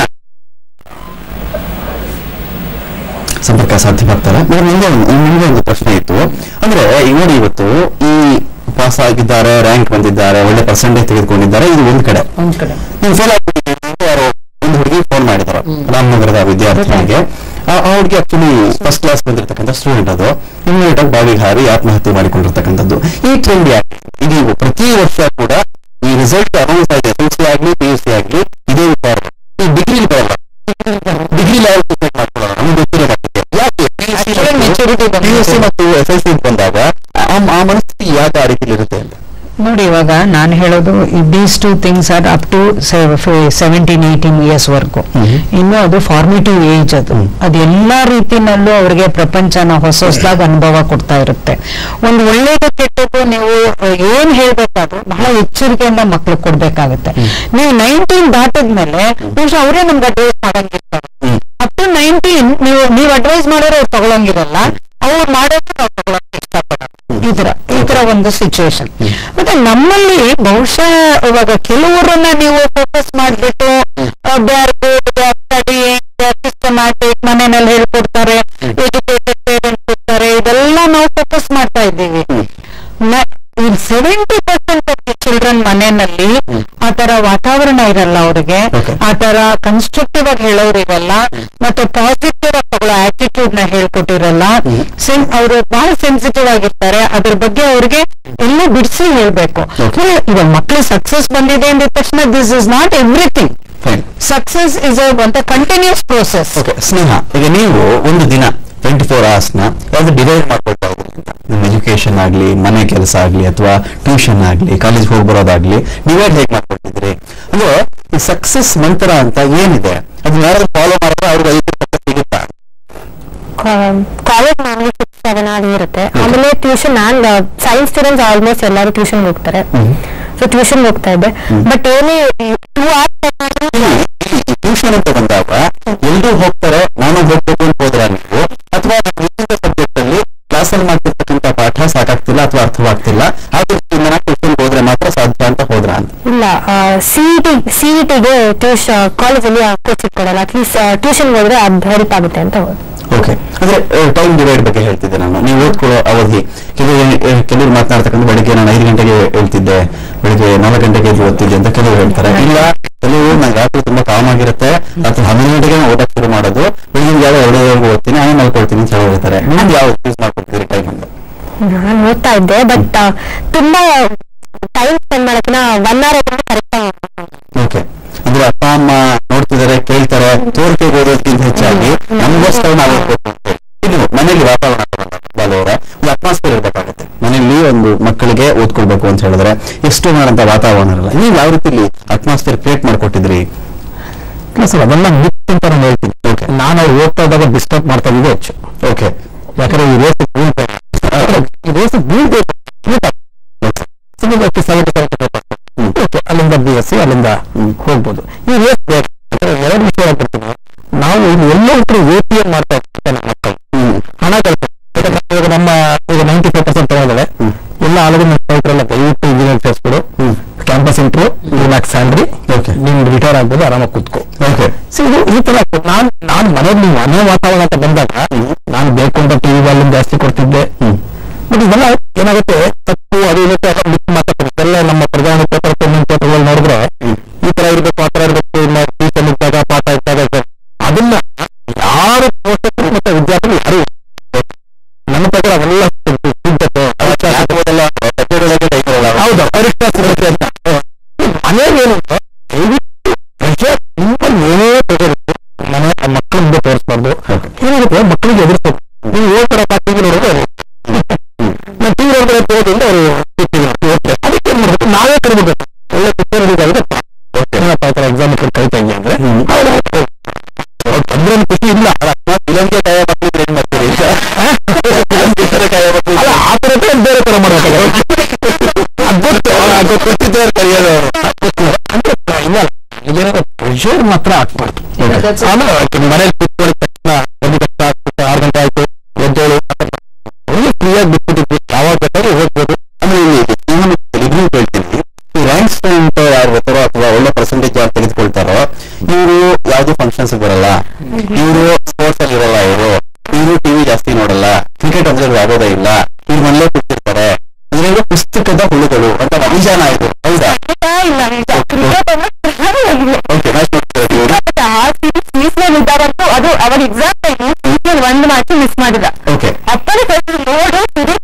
ಸಂಪರ್ಕ ಸಾಧ್ಯವಾಗ್ತಾರೆ. ನಿಮ್ಗೆ ನಿಮ್ಗೆ ಒಂದು ಪ್ರಶ್ನೆ ಇತ್ತು. ಅಂದ್ರೆ ನೋಡಿ, ಇವತ್ತು ಈ ಪಾಸ್ ಆಗಿದ್ದಾರೆ, ರ್ಯಾಂಕ್ ಬಂದಿದ್ದಾರೆ, ಒಳ್ಳೆ ಪರ್ಸೆಂಟೇಜ್ ತೆಗೆದುಕೊಂಡಿದ್ದಾರೆ, ಇದು ಒಂದ್ ಕಡೆ. ನೀವು ಫೇಲ್ ಆಗ್ಬಿಟ್ಟಿದ್ದೀರಿ, ಯಾರೋ ಒಂದು ಹುಡುಗಿ ಫೋನ್ ಮಾಡಿದಾರೆ, ರಾಮನಗರದ ವಿದ್ಯಾರ್ಥಿನಿಗೆ. ಆ ಹುಡುಗಿ ಆಕ್ಚುಲಿ ಫಸ್ಟ್ ಕ್ಲಾಸ್ ಬಂದಿರತಕ್ಕಂಥ ಸ್ಟೂಡೆಂಟ್. ಅದು ಇಮ್ಮಿಡಿಯೇಟ್ ಆಗಿ ಬಾವಿಗೆ ಹಾರಿ ಆತ್ಮಹತ್ಯೆ ಮಾಡಿಕೊಂಡಿರ್ತಕ್ಕಂಥದ್ದು ಈ ಟ್ರೆಂಡ್ ಯಾಕೆ? ಇದು ಪ್ರತಿ ವರ್ಷ ಕೂಡ ಈ ರಿಸಲ್ಟ್ ಅನೌನ್ಸ್ ಆಗಿದೆ, ಎಸ್ ಎಲ್ ಸಿ ಆಗ್ಲಿ ಪಿ ಯು ಸಿ ಆಗ್ಲಿ ಇದೇ ವಿಚಾರ. ಈ ಡಿಗ್ರಿ ಬರಲ್ಲ, ಡಿಗ್ರಿ ಲೆವೆಲ್ ಸೆಟ್ ಮಾಡ್ಕೊಳ್ಳೋಣ, ನಮ್ಗೆ ಗೊತ್ತಿರೋ ಮಟ್ಟಿಗೆ. ಯಾಕೆ ಪಿ ಯು ಸಿ ಮತ್ತು ಎಸ್ ಎಲ್ ಸಿ ಬಂದಾಗ ಆ ಮನಸ್ಥಿತಿ ಯಾಕೆ ಆ ರೀತಿಲಿ ಇರುತ್ತೆ ಅಂತ ನೋಡಿ. ಇವಾಗ ನಾನು ಹೇಳೋದು these two things are up to seventeen eighteen years ವರ್ಗು. ಇನ್ನು ಅದು ಫಾರ್ಮೇಟಿವ್ ಏಜ್. ಅದು ಅದು ಎಲ್ಲಾ ರೀತಿನಲ್ಲೂ ಅವ್ರಿಗೆ ಪ್ರಪಂಚನ ಹೊಸ ಹೊಸದಾಗಿ ಅನುಭವ ಕೊಡ್ತಾ ಇರುತ್ತೆ. ಒಂದು ಒಳ್ಳೇದು ಕೆಟ್ಟದ್ದು ನೀವು ಏನ್ ಹೇಳ್ಬೇಕಾದ್ರೂ ಬಹಳ ಎಚ್ಚರಿಕೆಯಿಂದ ಮಕ್ಳು ಕೊಡ್ಬೇಕಾಗುತ್ತೆ. ನೀವು ನೈನ್ಟೀನ್ ದಾಟದ್ಮೇಲೆ ಬಹುಶಃ ಅವರೇ ನಮ್ಗೆ ಅಡ್ವೈಸ್ ಮಾಡಂಗಿರ್ತಾರೆ. ಅಪ್ ಟು ನೈನ್ಟೀನ್ ನೀವು ನೀವು ಅಡ್ವೈಸ್ ಮಾಡೋರು ಅವ್ರು ತಗೊಳಂಗಿರಲ್ಲ, ಅವ್ರು ಮಾಡೋದು ನಾವು ತಗೊಳಕ್ ಇಷ್ಟಪಡೋದು. ಈ ತರ ಈ ತರ ಒಂದು ಸಿಚುವೇಶನ್. ಮತ್ತೆ ನಮ್ಮಲ್ಲಿ ಬಹುಶಃ ಇವಾಗ ಕೆಲವರನ್ನ ನೀವು ಫೋಕಸ್ ಮಾಡ್ಬಿಟ್ಟು ಸಿಸ್ಟಮ್ಯಾಟಿಕ್ ಮನೆಯಲ್ಲಿ ಹೇಳ್ಕೊಡ್ತಾರೆ, ಎಜುಕೇಟೆಡ್ ಪೇರೆಂಟ್ಸ್ ಇರ್ತಾರೆ, ಇದೆಲ್ಲ ನಾವು ಫೋಕಸ್ ಮಾಡ್ತಾ ಇದ್ದೀವಿ. ಸೆವೆಂಟಿ ಪರ್ಸೆಂಟ್ ಆಫ್ ಚಿಲ್ಡ್ರನ್ ಮನೆಯಲ್ಲಿ ಆ ತರ ವಾತಾವರಣ ಇರಲ್ಲ ಅವ್ರಿಗೆ, ಆ ತರ ಕನ್ಸ್ಟ್ರಕ್ಟಿವ್ ಆಗಿ ಹೇಳೋರು ಇರಲ್ಲ, ಮತ್ತೆ ಪಾಸಿಟಿವ್ ಆಗಿ ತಗೊಳ್ಳೋ ಆಟಿಟ್ಯೂಡ್ ನ ಹೇಳ್ಕೊಟ್ಟಿರಲ್ಲ. ಅವರು ಬಹಳ ಸೆನ್ಸಿಟಿವ್ ಆಗಿರ್ತಾರೆ. ಅದ್ರ ಬಗ್ಗೆ ಅವ್ರಿಗೆ ಎಲ್ಲ ಬಿಡಿಸಿ ಹೇಳ್ಬೇಕು. ಇವಾಗ ಮಕ್ಳು ಸಕ್ಸಸ್ ಬಂದಿದೆ ಅಂದ ತಕ್ಷಣ this is not everything. Success is ಅಂತ ಕಂಟಿನ್ಯೂಸ್ ಪ್ರೋಸೆಸ್. ಸ್ನೇಹ, ಈಗ ನೀವು ಒಂದು ದಿನ ಟ್ವೆಂಟಿ ಫೋರ್ ಅವರ್ಸ್ ನ ಯಾವ್ದು ಡಿವೈಡ್ ಮಾಡ್ಕೊಳ್ತಾ ಹೋಗುದು ಅಂತ, ನಿಮ್ಮ ಎಜುಕೇಶನ್ ಆಗ್ಲಿ, ಮನೆ ಕೆಲಸ ಆಗ್ಲಿ, ಅಥವಾ ಟ್ಯೂಷನ್ ಆಗ್ಲಿ, ಕಾಲೇಜ್ ಹೋಗಿ ಬರೋದಾಗ್ಲಿ, ಡಿವೈಡ್ ಹೇಗೆ ಮಾಡ್ಕೊಳ್ತಿದ್ರಿ? ಅಂದ್ರೆ ಈ ಸಕ್ಸಸ್ ಮಂತ್ರ ಅಂತ ಏನಿದೆ ಅದನ್ನ ಯಾರಾದ್ರೂ ಫಾಲೋ ಮಾಡಿದ್ರೆ ಅವ್ರಿಗೆ ಐದು ಸಕ್ಸಸ್ ಸಿಗುತ್ತಾ? ಕಾಲೇಜ್ ಮಾಮೂಲಿ ಸಿಕ್ಸ್ ಸೆವೆನ್ ಆಗಿ ಇರುತ್ತೆ. ಆಮೇಲೆ tuition, non science students almost ಎಲ್ಲರೂ ಟ್ಯೂಷನ್ ಹೋಗ್ತಾರೆ, ಸೊ ಟ್ಯೂಷನ್ ಹೋಗ್ತಾ ಇದ್ದೆ. ಬಟ್ ಏನೇ ಟೂ ಅವರ್ಸ್ ಟ್ಯೂಷನ್ ಅಂತ ಬಂದಾಗ ಎಲ್ರೂ ಹೋಗ್ತಾರೆ, ನಾನು ಹೋಗ್ಬೇಕು ಅಂತ ಹೋದ್ರ ನೀವು, ಅಥವಾ ಸಬ್ಜೆಕ್ಟ್ ಅಲ್ಲಿ ಕ್ಲಾಸ್ ಅಲ್ಲಿ ಮಾಡ್ತಿರ್ತಕ್ಕಂಥ ಪಾಠ ಸಾಕಾಗ್ತಿಲ್ಲ ಅಥವಾ ಅರ್ಥವಾಗ್ತಿಲ್ಲ, ಹಾಗೆ ಟ್ಯೂಷನ್ ಹೋದ್ರೆ ಮಾತ್ರ ಸಾಧ್ಯ ಅಂತ ಹೋದ್ರ ಅಂತ? ಇಲ್ಲ, ಸಿಇಟಿ ಸಿಇಟಿಗೆ ಟ್ಯೂಷನ್ ಕಾಲೇಜಲ್ಲಿ ಕೋಚಿಂಗ್ ಕೊಡಲ್ಲ, ಅಟ್ಲೀಸ್ಟ್ ಟ್ಯೂಷನ್ ಹೋದ್ರೆ ಅದು ಹೆಲ್ಪ್ ಆಗುತ್ತೆ ಅಂತ ಹೋದ್ರೆ. ಓಕೆ, ಅಂದ್ರೆ ಟೈಮ್ ಡಿವೈಡ್ ಬಗ್ಗೆ ಹೇಳ್ತಿದ್ದೆ ನಾನು. ನೀವು ಓದ್ಕೊಳ್ಳೋ ಅವಧಿ, ಕೆಲವು ಕೆಲವರು ಮಾತನಾಡ್ತಕ್ಕಂಥ ಬೆಳಿಗ್ಗೆ ನಾನು ಐದು ಗಂಟೆಗೆ ಹೇಳ್ತಿದ್ದೆ, ಬೆಳಿಗ್ಗೆ ನಾಲ್ಕು ಗಂಟೆಗೆ ಓದ್ತಿದ್ದೆ ಅಂತ ಕೆಲವರು ಹೇಳ್ತಾರೆ. ಇಲ್ಲ, ಕೆಲವು ನಂಗೆ ರಾತ್ರಿ ತುಂಬಾ ಕಾಮ್ ಆಗಿರುತ್ತೆ, ರಾತ್ರಿ ಹನ್ನೊಂದು ಗಂಟೆಗೆ ಓದಕ್ಕೆ ಶುರು ಮಾಡೋದು, ಬೆಳಿಗ್ಗೆ ಯಾವ ಎರಡೂವರೆಗೂ ಓದ್ತೀನಿ, ಆಮೇಲೆ ಮಲ್ಕೊಳ್ತೀನಿ ಅಂತ ಹೇಳ್ತಾರೆ. ನೀವು ಯಾವ ಯೂಸ್ ಮಾಡ್ಕೊಡ್ತೀರಿ ಟೈಮ್ ಅಂತ? ನಾನು ಓದ್ತಾ ಇದ್ದೆ, ಬಟ್ ತುಂಬಾ ಟೈಮ್ ಸ್ಪೆಂಡ್ ಮಾಡಕ್ಕಿನ ಒನ್ ಅವರ್ ಕರೆಕ್ಟ್. ಓಕೆ, ಅಂದ್ರೆ ಅಪ್ಪ ಅಮ್ಮ ನೋಡ್ತಿದ್ದಾರೆ, ಕೇಳ್ತಾರೆ, ತೋರಿಕೆ ಓದೋದಕ್ಕಿಂತ ಹೆಚ್ಚಾಗಿ ನಮಗೋಸ್ಕರ ನಾವು ಓದ್ಬೇಕು ಅಂತ ಹೇಳಿ. ಇದು ಮನೇಲಿ ವಾತಾವರಣ ಅವರ ಒಂದು ಅಟ್ಮಾಸ್ಫಿಯರ್ ಇರ್ಬೇಕಾಗುತ್ತೆ. ಮನೆಯಲ್ಲಿ ಒಂದು ಮಕ್ಕಳಿಗೆ ಓದ್ಕೊಳ್ಬೇಕು ಅಂತ ಹೇಳಿದ್ರೆ ಎಷ್ಟು ಮಾಡಂತ ವಾತಾವರಣ ಇರಲ್ಲ. ನೀವು ಯಾವ ರೀತಿ ಅಟ್ಮಾಸ್ಫಿಯರ್ ಕ್ರಿಯೇಟ್ ಮಾಡ್ಕೊಟ್ಟಿದ್ರಿ? ಸರ್ ಅದೆಲ್ಲ ಮಿತ್ ಅಂತ ನಾನು ಹೇಳ್ತೀನಿ. ಓಕೆ, ನಾನು ಅವ್ರು ಓದ್ತಾ ಇದ್ದಾಗ ಡಿಸ್ಟರ್ಬ್ ಮಾಡ್ತಾ ಇದ್ದೆ ಹೆಚ್ಚು. ಓಕೆ, ಯಾಕಂದ್ರೆ ಈ ರೇಸ್ ಈ ರೇಸ್ ಬೀಳ್ಬೇಕು, ಓಕೆ, ಅಲ್ಲಿಂದ ಬಿ ಎಸ್ ಸಿ ಅಲ್ಲಿಂದ ಹೋಗ್ಬೋದು. ಈ ರೇಸ್ ಎರಡು ವಿಷಯ ಬರ್ತೀನಿ. ನಾವು ಇಲ್ಲಿ ಎಲ್ಲೋ ಹತ್ರ ಎ ಪಿ ಎಂ ಮಾಡ್ತಾ ಇರ್ತಾರೆ ನಮ್ಮ ಮಕ್ಕಳು, ಹಣ ಕಳ್ತಾರೆ. ಇವಾಗ ನಮ್ಮ ಈಗ ನೈಂಟಿ ಫೈವ್ ಪರ್ಸೆಂಟ್ ತಗೊಂಡ್ರೆ ಎಲ್ಲ ಆಲ್ರೆಡಿ ಎಲ್ಲ ದಯವಿಟ್ಟು ಇಂಜಿನಿಯರ್ ಸೇರಿಸ್ಬಿಡು, ಕ್ಯಾಂಪಸ್ ಇಂಟ್ರು, ಲ್ಯಾಕ್ ಸ್ಯಾಲ್ರಿ, ನೀನ್ ರಿಟೈರ್ ಆಗ್ಬೋದು, ಆರಾಮಾಗಿ ಕೂತ್ಕೋ. ಓಕೆ, ಸೊ ಇದು ಈ ತರ ನಾನ್ ನಾನ್ ಮನೇಲಿ ಮನೆ ವಾತಾವರಣ ಅಂತ ಬಂದಾಗ ನಾನು ಬೇಕು ಅಂತ ಟಿವಿ ವಾಲ್ಯೂಮ್ ಜಾಸ್ತಿ ಕೊಡ್ತಿದ್ದೆ. ಬಟ್ ಇದೆಲ್ಲ ಏನಾಗುತ್ತೆ, ತಪ್ಪು ಅದು ಇರುತ್ತೆ, ಮಿಸ್ ಮಾತಾಡ್ತಾರೆ. ಎಲ್ಲ ನಮ್ಮ ಪ್ರಧಾನ ಪೇಪರ್ ಪೇಪರ್ಗಳು ನೋಡಿದ್ರೆ ಈ ತರ ಇರ್ಬೇಕು, ಆ ತರ ಇರ್ಬೇಕು, ಟೀಚರ್ ಇದ್ದಾಗ ಪಾಠ ಇದ್ದಾಗ ಅದನ್ನ ಯಾರು ಪೋಷಕರು ಮತ್ತೆ ವಿದ್ಯಾರ್ಥಿಗಳು ಯಾರು ನನ್ನ ಪ್ರಕಾರ ಅವೆಲ್ಲ ಸಿದ್ಧತೆ ಹೌದಾ ಪರೀಕ್ಷಾ ಸಿದ್ಧತೆ ಅಂತ ಮನೆಯಲ್ಲಿ ಏನು ಪ್ರೆಷರ್ ತುಂಬಾ ಏನೇ ಪ್ರೆಷರ್ ಇತ್ತು ಮನೆ ಮಕ್ಕಳ ಮುಂದೆ ತೋರಿಸ್ಬಾರ್ದು. ಏನಾಗುತ್ತೆ, ಮಕ್ಕಳಿಗೆ ಎದುರಿಸ್ಬೇಕು. ನೀವು ಓದ್ತಾರ ಪಾಠ ನೋಡೋದು ನಾನು ಟಿವಿ ನೋಡಿದ್ರೆ ಓದಿಂದ ಅವರು ಅದಕ್ಕೆ ಏನ್ ಮಾಡ್ಬೇಕು, ನಾವೇ ಕರಿಬೇಕು. ಒಳ್ಳೆ ಪಿಕ್ಚರ್ ಎಕ್ಸಾಮ್ ಕರಿತಾ ಇದೆಯಾ ಅಂದ್ರೆ ತೊಂದ್ರೆ ಖುಷಿ ಇಲ್ಲ, ಇಲ್ಲಂಗೆ ಕಾಯ ಮಕ್ಕಳಿಗೆ ಏನ್ ಮಾಡ್ತೀರಿ ಆ ತರ ಬೇರೆ ತರ ಮಾಡ್ಬೇಕು. ಗೊತ್ತಿದ್ದಾರೆ ಕರೆಯೋದು ಅಂದ್ರೆ ಇಲ್ಲ, ಇದೇನಾದ್ರು ಪ್ರೆಷರ್ ಮಾತ್ರ ಹಾಕ್ಬಾರ್ದು. ಆಮೇಲೆ ಮನೇಲಿ ಕೂತ್ಕೊಳ್ಳಿದ ತಕ್ಷಣ ಒಂದು ಕಷ್ಟ ಆಗ್ತದೆ, ಆರು ಗಂಟೆ ಆಯ್ತು ಎದ್ದೇಳು, ಒಳ್ಳೆ ಫ್ರೀಯಾಗಿ ಬಿಟ್ಬಿಟ್ಟಿದ್ವಿ, ಯಾವಾಗ ಬೇಕಾದ್ರೂ ಹೋಗ್ಬೋದು. ಅಂದ್ರೆ ಇಲ್ಲಿ ಹೇಳ್ತೀನಿ, ರ್ಯಾಂಕ್ಸ್ ಅಂತ ಯಾರು ಬರ್ತಾರೋ ಅಥವಾ ಒಳ್ಳೆ ಪರ್ಸೆಂಟೇಜ್ ಯಾರು ತೆಗೆದುಕೊಳ್ತಾರೋ ಇವರು ಯಾವ್ದು ಫಂಕ್ಷನ್ಸ್ ಬರಲ್ಲ, ಇವರು ಸ್ಪೋರ್ಟ್ಸ್ ಅಲ್ಲಿ ಇರಲ್ಲ, ಇವರು ಇವರು ಟಿವಿ ಜಾಸ್ತಿ ನೋಡಲ್ಲ, ಕ್ರಿಕೆಟ್ ಅಂದ್ರೆ ಆಗೋದೇ ಇಲ್ಲ, ಇವ್ರು ಮನೇಲೆ ಕೂತಿರ್ತಾರೆ. ಅಂದ್ರೆ ಇವರು ಪುಸ್ತಕದ ಹುಳುಗಳು ಅಂತ ಅಭಿಜಾನ ಆಯ್ತು. ಹೌದಾ? ಓಕೆ, ಅದು ಅವಾಗ ಎಕ್ಸಾಮ್ ಟೈಮ್ ಒಂದು ಮ್ಯಾಚ್ ಮಿಸ್ ಮಾಡಿದ. ಓಕೆ, ಅಪ್ಪನೇ ನೋಡು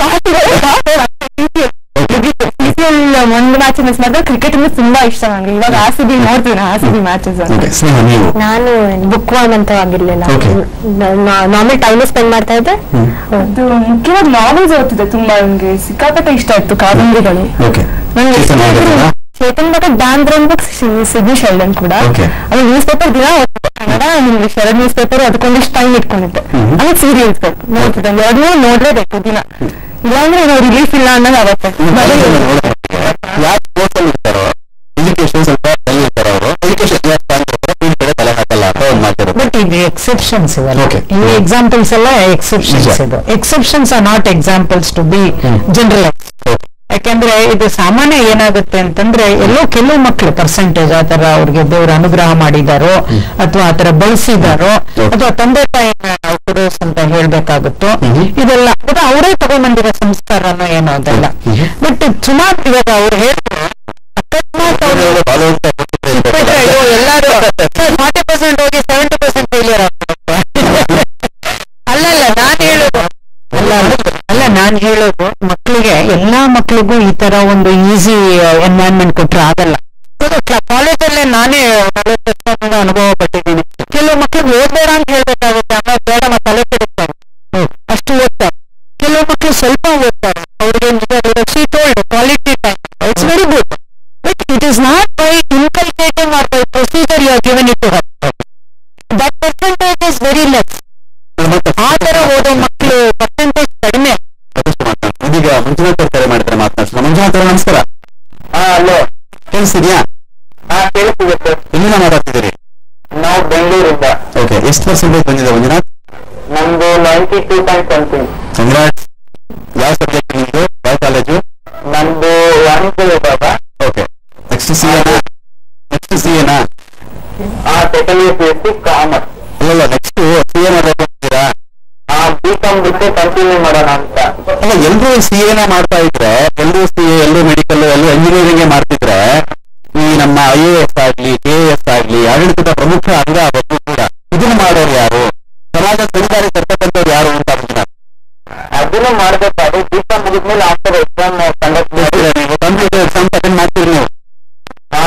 ಒಂದು ಮ್ಯಾಚ್ ಮಿಸ್ ಮಾಡಿದ್ರೆ ಕ್ರಿಕೆಟ್ ಅಂದ್ರೆ ತುಂಬಾ ಇಷ್ಟ ನಂಗೆ. ಇವಾಗ ಆರ್ ಸಿ ಬಿ ನೋಡ್ತೀನಿ, ಆರ್ ಸಿ ಬಿ ಮ್ಯಾಚಸ್. ನಾನು ಬುಕ್ ವರ್ಮ್ ಅಂತ ಆಗಿರ್ಲಿಲ್ಲ, ನಾರ್ಮಲ್ ಟೈಮ್ ಸ್ಪೆಂಡ್ ಮಾಡ್ತಾ ಇದ್ದೆ. ಅದು ಮುಖ್ಯವಾಗಿ ನಾವೆಲ್ಸ್ ಓದ್ತಿದ್ದೆ, ತುಂಬಾ ನಂಗೆ ಸಿಕ್ಕಾಪಟ್ಟೆ ಇಷ್ಟ ಆಯ್ತು ಕಾದಂಬರಿಗಳು. Chetan Bhagat, Dan Brown books, Sidney Sheldon ಕೂಡ. ಅದು ನ್ಯೂಸ್ ಪೇಪರ್ ದಿನ ಓದ್ತಿದ್ದೆ, ಕನ್ನಡ ಇಂಗ್ಲಿಷ್ ಎರಡು ನ್ಯೂಸ್ ಪೇಪರ್ ಅದಕ್ಕೊಂದಿಷ್ಟು ಟೈಮ್ ಇಟ್ಕೊಂಡಿದ್ದೆ. ಆಮೇಲೆ ಸೀರಿಯಲ್ಸ್ ನೋಡ್ತಿದ್ದೆ, ಎರಡನ್ನೂ ನೋಡ್ಲೇಬೇಕು ದಿನ, ಇಲ್ಲಾಂದ್ರೆ ನಾವು ರಿಲೀಫ್ ಇಲ್ಲ ಅನ್ನೋದು ಆಗುತ್ತೆ. ಯಾರು ಸ್ಪೋರ್ಟ್ಸ್ ಅಲ್ಲಿ ಇರ್ತಾರೋ ಎಜುಕೇಶನ್ ಸ್ವಲ್ಪ ಇರ್ತಾರ ಅವರು ಎಜುಕೇಶನ್ ಕಡೆ ತಲೆ ಹಾಕಲ್ಲ ಅಂತ ಒಂದು ಮಾತಾಡೋದು. ಬಟ್ ಇದು ಎಕ್ಸೆಪ್ಷನ್ಸ್ ಇವೆಲ್ಲ, ಈ ಎಕ್ಸಾಂಪಲ್ಸ್ ಎಲ್ಲ ಎಕ್ಸೆಪ್ಷನ್ಸ್. ಇದು exceptions are not examples to be general. ಯಾಕಂದ್ರೆ ಇದು ಸಾಮಾನ್ಯ ಏನಾಗುತ್ತೆ ಅಂತಂದ್ರೆ ಎಲ್ಲೋ ಕೆಲವು ಮಕ್ಕಳು ಪರ್ಸೆಂಟೇಜ್ ಆತರ ಅವ್ರಿಗೆ ದೇವರು ಅನುಗ್ರಹ ಮಾಡಿದಾರೋ ಅಥವಾ ಆತರ ಬಳಸಿದಾರೋ ಅಥವಾ ತಂದೆ ತಾಯಿ ಕುರೋಸ್ ಅಂತ ಹೇಳ್ಬೇಕಾಗುತ್ತೋ, ಇದೆಲ್ಲ ಅವರೇ ತಗೊಂಡ್ಬಂದಿರೋ ಸಂಸ್ಕಾರನೋ ಏನೋ ಅದೆಲ್ಲ. ಬಟ್ ಸುಮಾರು ಇವಾಗ ಅವ್ರು ಹೇಳ್ತಾರೆ ಅಕಸ್ಮಾತ್ ಅವರು ಎಲ್ಲಾರು ಫಾರ್ಟಿ ಪರ್ಸೆಂಟ್ ಹೋಗಿ ಸೆವೆಂಟಿ ಪರ್ಸೆಂಟ್ ಫೇಲಿಯರ್ ಆಗ್ತಾರೆ. ಅಲ್ಲಲ್ಲ ನಾನ್ ಹೇಳೋದು ಅಲ್ಲ ಅಲ್ಲ ನಾನ್ ಹೇಳೋದು ಮಕ್ಕಳಿಗೆ, ಎಲ್ಲಾ ಮಕ್ಳಿಗೂ ಈ ತರ ಒಂದು ಈಸಿ ಎನ್ವೈರನ್ಮೆಂಟ್ ಕೊಟ್ರೆ ಆಗಲ್ಲ. ಕಾಲೇಜಲ್ಲೇ ನಾನೇ ಅನುಭವ ಪಟ್ಟಿದ್ದೀನಿ. ಕೆಲವು ಮಕ್ಳಿಗೆ ಓದ್ಬೇಡ ಅಂತ ಹೇಳ್ಬೇಕಾಗುತ್ತೆ, ಆಮೇಲೆ ಬೇಡ ತಲೆ ಕೆಡುತ್ತಾರೆ. ಓದೋ ಮಕ್ಕಳು ಪರ್ಸೆಂಟೇಜ್ ಕಡಿಮೆ. ಇದೀಗ ಮಂಜುನಾಥ್ ಅವ್ರು ಕರೆ ಮಾಡ್ತಾರೆ, ಮಾತನಾಡ್ತಾರೆ. ಮಂಜುನಾಥ್ ಅವ್ರ ನಮಸ್ಕಾರ. ಹಾ ಹಲೋ, ಕೇಳಿಸ್ತಿದ್ಯಾ? ಹಾ ಕೇಳಿಸ್ತಿದೆ ಸರ್. ಎಲ್ಲಿಂದ ಮಾತಾಡ್ತಿದ್ದೀರಿ? ನಾವು ಬೆಂಗಳೂರಿಂದ. ಓಕೆ, ಎಷ್ಟು ಪರ್ಸೆಂಟೇಜ್ ಬಂದಿದೆ ಮಂಜುನಾಥ್? ನಮ್ದು ninety two point something. Congrats. ಯಾವ ಸಬ್ಜೆಕ್ಟ್ ನಿಮ್ದು? ಯಾವ ಕಾಲೇಜು? ನಮ್ದು ವಾಣಿಜ್ಯ ವಿಭಾಗ. ಓಕೆ, ನೆಕ್ಸ್ಟ್ ಸಿ ಎನಾ? ನೆಕ್ಸ್ಟ್ ಸಿ ಎನಾ? ಹಾ, second year P S C commerce. ಅಲ್ಲಲ್ಲ, ನೆಕ್ಸ್ಟ್ ಸಿ ಎ ಮಾಡ್ತೀರಾ? ಹಾ, ಬಿ ಕಾಮ್ ಬಿಟ್ಟು ಕಂಟಿನ್ಯೂ ಮಾಡೋಣ ಅಂತ. ಅಲ್ಲ, ಎಲ್ರೂ ಸಿ ಎನ ಮಾಡ್ತಾ ಇದ್ರೆ, ಎಲ್ರೂ ಸಿ ಎ, ಎಲ್ಲರೂ ಮೆಡಿಕಲ್, ಎಲ್ಲರೂ ಇಂಜಿನಿಯರಿಂಗ್ ಮಾಡ್ತಿದ್ರೆ, ಈ ನಮ್ಮ ಐ ಎ ಎಸ್ ಆಗ್ಲಿ, ಕೆ ಎ ಎಸ್ ಆಗ್ಲಿ, ಆಡಳಿತದ ಪ್ರಮುಖ ಅಂಗ ಅವತ್ತು ಕೂಡ ಇದನ್ನು ಮಾಡೋರು ಯಾರು? ಸಮಾಜ ಸಂವಿಧಾನ ತರ್ತಕ್ಕಂಥವ್ರು ಯಾರು ಅಂತ ಅಂತಾರೆ. ಅದನ್ನು ಮಾಡ್ಬೇಕಾದ್ರೆ ಬಿ ಕಾಮ್ ಮುಗಿದ್ಮೇಲೆ ಆಫ್ಟರ್ ಎಕ್ಸಾಮ್ ಕಂಡಕ್ಟ್ ಮಾಡ್ತೀರಾ ನೀವು? ಕಂಪ್ಯೂಟರ್ ಎಕ್ಸಾಮ್ ಅಟೆಂಡ್ ಮಾಡ್ತೀರಿ ನೀವು? ಹಾ.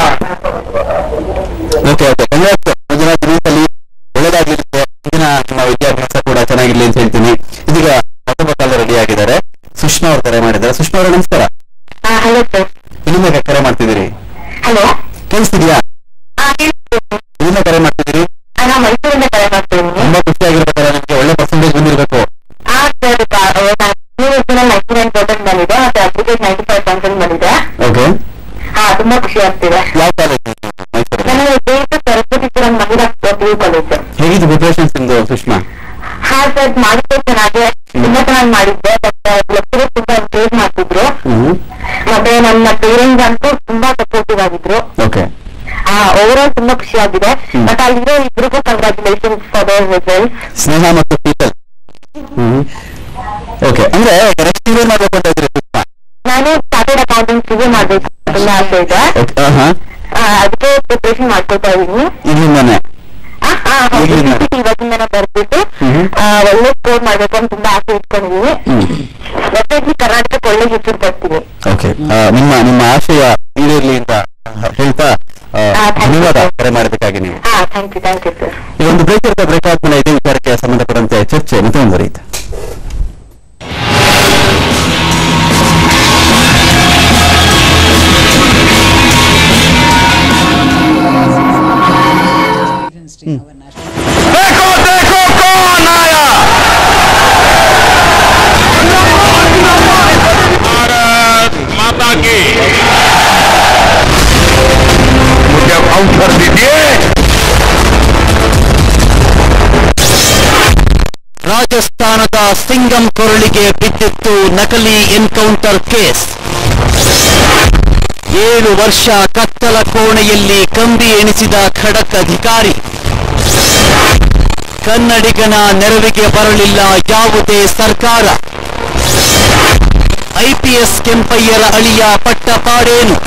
Okay okay, congrats Manjunath. ನೀಟಲ್ಲಿ ಒಳ್ಳೇದಾಗಿರುತ್ತೆ. ಇಂದಿನ ನಿಮ್ಮ ವಿದ್ಯಾಭ್ಯಾಸ ಕೂಡ ಚೆನ್ನಾಗಿರ್ಲಿ ಅಂತ ಹೇಳ್ತೀನಿ. ಇದೀಗ ಮತ್ತೊಬ್ಬ ಕಾಲ ರೆಡಿ ಆಗಿದ್ದಾರೆ. ಸುಷ್ಮಾ ಅವ್ರು ಕರೆ ಮಾಡಿದ್ದಾರೆ. ಸುಷ್ಮಾ ಅವರ ನಮಸ್ಕಾರ. Hello sir. ಇಲ್ಲಿಂದ ಕರೆ ಮಾಡ್ತಿದ್ದೀರಿ? ಹಲೋ, ಕೇಳಿಸ್ತಿದ್ಯಾ? ಇಲ್ಲಿಂದ ಕರೆ ಮಾಡ್ತಿದ್ದೀರಿ? ನಾನು ಮೈಸೂರಿಂದ ಕರೆ ಮಾಡ್ತೀನಿ. ತುಂಬಾ ಖುಷಿಯಾಗಿರ್ಬೇಕಲ್ಲ ನಿಮ್ಗೆ? ಒಳ್ಳೆ ಪರ್ಸೆಂಟೇಜ್ ಬಂದಿರ್ಬೇಕು. ಹಾ ಸರ್, ನೈಂಟಿ ನೈನ್ ಪರ್ಸೆಂಟ್ ಬಂದಿದೆ, ಮತ್ತೆ ಅಪ್ಲಿಕೇಶನ್ ನೈಂಟಿ ಫೈವ್ ಪರ್ಸೆಂಟ್ ಬಂದಿದೆ. ಓಕೆ, ಹಾ, ತುಂಬಾ ಖುಷಿ ಆಗ್ತಿದೆ. ಯಾವ ಕಾಲೇಜ್ ಮೈಸೂರು? ನನಗೆ ಜೈಪುರ ಸರಸ್ವತಿಪುರಂ ಮಹಿಳಾ ಪಿ ಯು ಕಾಲೇಜ್. ಹೇಗಿದ್ದು ಪ್ರಿಪರೇಷನ್ಸ್ ನಿಮ್ದು ಸುಷ್ಮಾ? ಹಾ ಸರ್, ಮಾಡಿದ್ದೆ ಚೆನ್ನಾಗಿ, ತುಂಬಾ ಚೆನ್ನಾಗಿ ಮಾಡಿದ್ದೆ. ಬಟ್ ಲೆಕ್ಚರರ್ ತುಂಬಾ ಎನ್ಕರೇಜ್ ಮಾಡ್ತಿದ್ರು, ಮತ್ತೆ ನನ್ನ ಪೇರೆಂಟ್ಸ್ ಅಂತೂ ತುಂಬಾ ಸಪೋರ್ಟಿವ್ ಆಗಿದ್ರು. ಓಕೆ, ಹಾ, ಓವರ್ ಆಲ್ ತುಂಬಾ ಖುಷಿ ಆಗಿದೆ. ಬಟ್ ಅಲ್ಲಿರೋ ಇಬ್ರಿಗೂ congratulations for their result. Sneha ಮತ್ತು ಪೀಟಲ್. ಓಕೆ, ಅಂದ್ರೆ ನೆಕ್ಸ್ಟ್ ಇಯರ್ ಮಾಡ್ಬೇಕು ಅಂತ ಇದ್ರಿ ಸುಷ್ಮಾ? ನಾನು ಚಾರ್ಟರ್ಡ್ ಅಕೌಂಟೆನ್ಸಿಗೆ ಮಾಡ್ಬೇಕು ತುಂಬಾ ಆಸೆ ಇದೆ. ಅದಕ್ಕೆ ಪ್ರಿಪರೇಷನ್ ಮಾಡ್ಕೊತಾ ಇದೀನಿ ಇಲ್ಲಿಂದಾನೆ. ಇವತ್ತಿಂದನೇ ಬರ್ಬಿಟ್ಟು ಒಳ್ಳೆ ಸ್ಕೋರ್ ಮಾಡ್ಬೇಕು ಅಂತ ತುಂಬಾ ಆಸೆ ಇಟ್ಕೊಂಡಿದೀನಿ. ಡೆಫಿನೆಟ್ಲಿ ಕರ್ನಾಟಕಕ್ಕೆ ಒಳ್ಳೆ ಹೆಸರು ಬರ್ತೀನಿ. ಓಕೆ, ನಿಮ್ಮ ನಿಮ್ಮ ಆಶಯ ಈಡೇರ್ಲಿ ಅಂತ ಹೇಳ್ತಾ ಧನ್ಯವಾದ ಕರೆ ಮಾಡೋದಕ್ಕಾಗಿ ನೀವು. ಹಾ, thank you thank you sir. ಈ ಒಂದು ಬ್ರೇಕ್ ಇರುತ್ತೆ. ಬ್ರೇಕ್ ಆದ್ಮೇಲೆ ಇದೇ ವಿಚಾರಕ್ಕೆ ಸಂಬಂಧಪಟ್ಟಂತೆ ಚರ್ಚೆ ಮತ್ತೆ ಮುಂದುವರಿಯುತ್ತೆ. देखो देखो कौन आया, भारत माता की। मुझे वाउचर दीजिए। ರಾಜಸ್ಥಾನದ ಸಿಂಗಂ ಕೊರಳಿಗೆ ಬಿದ್ದಿತ್ತು ನಕಲಿ ಎನ್ಕೌಂಟರ್ ಕೇಸ್. ಏಳು ವರ್ಷ ಕತ್ತಲ ಕೋಣೆಯಲ್ಲಿ ಕಂಬಿ ಎಣಿಸಿದ ಖಡಕ್ ಅಧಿಕಾರಿ. ಕನ್ನಡಿಗನ ನೆರವಿಗೆ ಬರಲಿಲ್ಲ ಯಾವುದೇ ಸರ್ಕಾರ. ಐಪಿಎಸ್ ಕೆಂಪಯ್ಯರ ಅಳಿಯ ಪಟ್ಟಪಾಡೇನು?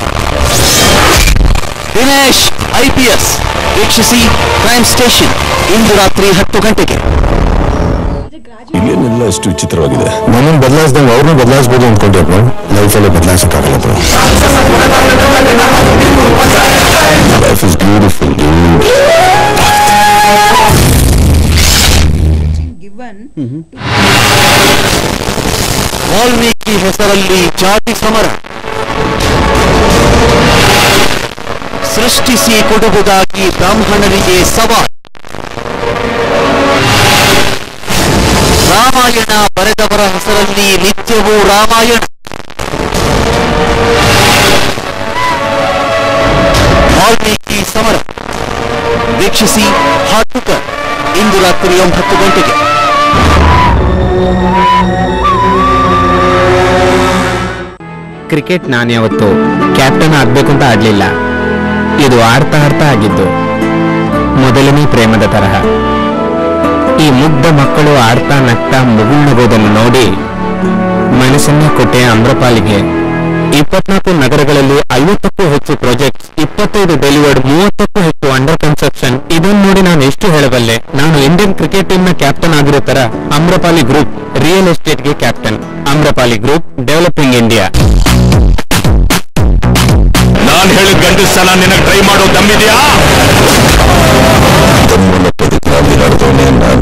ದಿನೇಶ್ ಐಪಿಎಸ್ ವೀಕ್ಷಿಸಿ ಕ್ರೈಮ್ ಸ್ಟೇಷನ್ ಇಂದು ರಾತ್ರಿ ಹತ್ತು ಗಂಟೆಗೆ. ಇಲ್ಲೇನೆಲ್ಲ ಎಷ್ಟು ವಿಚಿತ್ರವಾಗಿದೆ. ನಮ್ಮನ್ನು ಬದಲಾಯಿಸಿದಂಗೆ ಅವ್ರನ್ನೂ ಬದಲಾಯಿಸಬಹುದು ಅಂದ್ಕೊಂಡ್ರೆ ಲೈಫಲ್ಲೇ ಬದಲಾಯಿಸಕ್ಕಾಗಲ್ಲ. Life is beautiful. ವಾಲ್ಮೀಕಿ ಹೆಸರಲ್ಲಿ ಜಾತಿ ಸಮರ ಸೃಷ್ಟಿಸಿ ಕೊಡುವುದಾಗಿ ಬ್ರಾಹ್ಮಣರಿಗೆ ಸವಾಲ್. ರಾಮಾಯಣ ಬರೆದವರ ಹೆಸರಲ್ಲಿ ನಿತ್ಯವೂ ರಾಮಾಯಣ. ವಾಲ್ಮೀಕಿ ಸಮರ ವೀಕ್ಷಿಸಿ ಹಾಟುಕರ್ ಇಂದು ರಾತ್ರಿ ಒಂಬತ್ತು ಗಂಟೆಗೆ. ಕ್ರಿಕೆಟ್ ನಾನು ಯಾವತ್ತು ಕ್ಯಾಪ್ಟನ್ ಆಗ್ಬೇಕು ಅಂತ ಆಡ್ಲಿಲ್ಲ. ಇದು ಆಡ್ತಾ ಆಡ್ತಾ ಆಗಿದ್ದು ಮೊದಲನೇ ಪ್ರೇಮದ ತರಹ. ಈ ಮುಗ್ಧ ಮಕ್ಕಳು ಆಡ್ತಾ ನಗ್ತಾ ಮುಗುಳ್ನಗೋದನ್ನು ನೋಡಿ ಮನಸ್ಸನ್ನೇ ಕೊಟ್ಟೆ ಅಮ್ರಪಾಲಿಗೆ. ಇಪ್ಪತ್ನಾಲ್ಕು ನಗರಗಳಲ್ಲಿ ಐವತ್ತಕ್ಕೂ ಹೆಚ್ಚು ಪ್ರಾಜೆಕ್ಟ್, ಇಪ್ಪತ್ತೈದು ಡೆಲಿವರ್ಡ್, ಮೂವತ್ತಕ್ಕೂ ಹೆಚ್ಚು ಅಂಡರ್ ಕನ್ಸ್ಟ್ರಕ್ಷನ್. ಇದನ್ನು ನೋಡಿ ನಾನು ಎಷ್ಟು ಹೇಳಬಲ್ಲೆ. ನಾನು ಇಂಡಿಯನ್ ಕ್ರಿಕೆಟ್ ಟೀಮ್ ನ ಕ್ಯಾಪ್ಟನ್ ಆಗಿರೋ ತರ ಅಮ್ರಪಾಲಿ ಗ್ರೂಪ್ ರಿಯಲ್ ಎಸ್ಟೇಟ್ಗೆ captain. Amrapali group developing India. ನಾನು ಹೇಳಿದ ಗಂಟು ಸಲ ನಿನಗೆ ಟ್ರೈ ಮಾಡೋ ದಮ್ಮಿದೆಯಾ? ನಡೆದವನೇ ನಾನು.